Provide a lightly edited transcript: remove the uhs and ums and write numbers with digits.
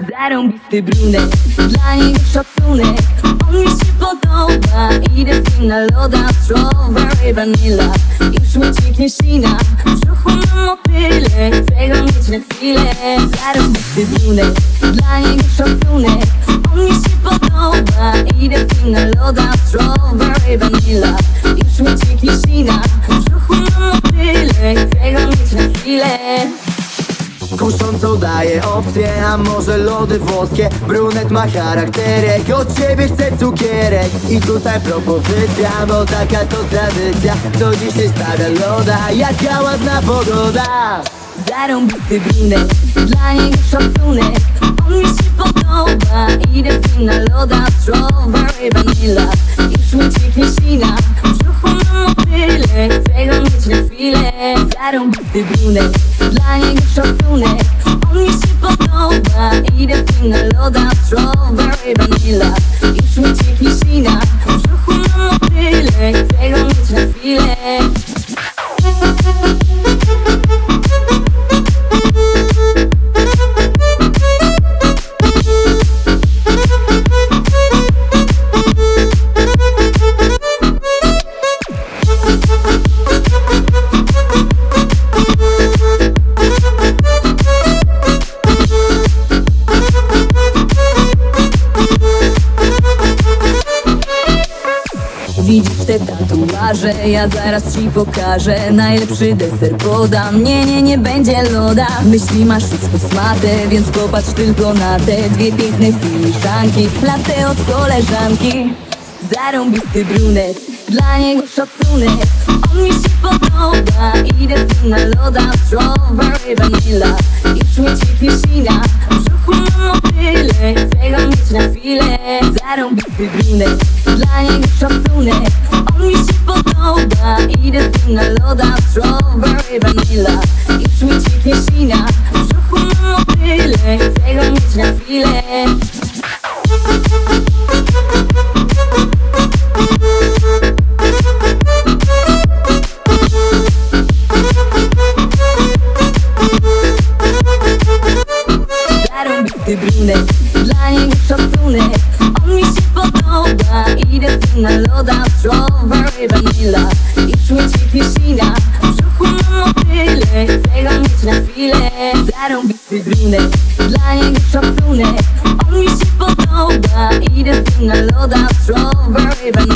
Zarąbisty brunet, dla niego szacunek. On mi się podoba, idę z nim na loda. Strawberry vanilla, już mi cieknie ślina. W brzuchu mam motyle, chcę go mieć na chwilę. Zarąbisty brunet, dla niego szacunek. On mi się podoba, idę z nim na loda. Strawberry vanilla, już mi cieknie ślina. W brzuchu mam motyle, chcę go mieć na chwilę. Kuszącą daje opcję, a może lody włoskie. Brunet ma charakterek, od ciebie chce cukierek. I tutaj propozycja, bo taka to tradycja. Kto dzisiaj stawia loda, jaka ładna pogoda. Zarąbisty brunet, dla niego szacunek. On mi się podoba, idę z nim na loda. Strawberry vanilla, już mi cieknie ślina. W brzuchu mam motyle, chcę go mieć na chwilę. Zarąbisty brunet, dla niego szacunek. On mi się podoba, idę z nim na loda. Strawberry vanilla, już mi cieknie ślina. W brzuchu mam motyle, chcę go mieć na chwilę. Widzisz te tatuaże, ja zaraz ci pokażę. Najlepszy deser podam, nie będzie loda. Myśli masz już kosmate, więc popatrz tylko na te dwie piękne filiżanki. Latte od koleżanki. Zarąbisty brunet, dla niego szacunek. On mi się podoba, idę z nim na loda. Strawberry vanilla, już mi cieknie ślina. W brzuchu mam motyle, chcę go mieć na chwilę. Zarąbisty brunet, dla niego szacunek. On mi się podoba, idę z nim na loda. Strawberry vanilla, już mi cieknie ślina. W brzuchu mam motyle, chcę go mieć na chwilę. Zarąbisty brunet, dla niego szacunek. On mi się podoba, idę z nim na loda. Strawberry vanilla, już mi cieknie ślina. W brzuchu mam motyle, chcę go mieć na chwilę. Zarąbisty brunet, dla niego szacunek. On mi się podoba, idę z nim na loda. Strawberry vanilla.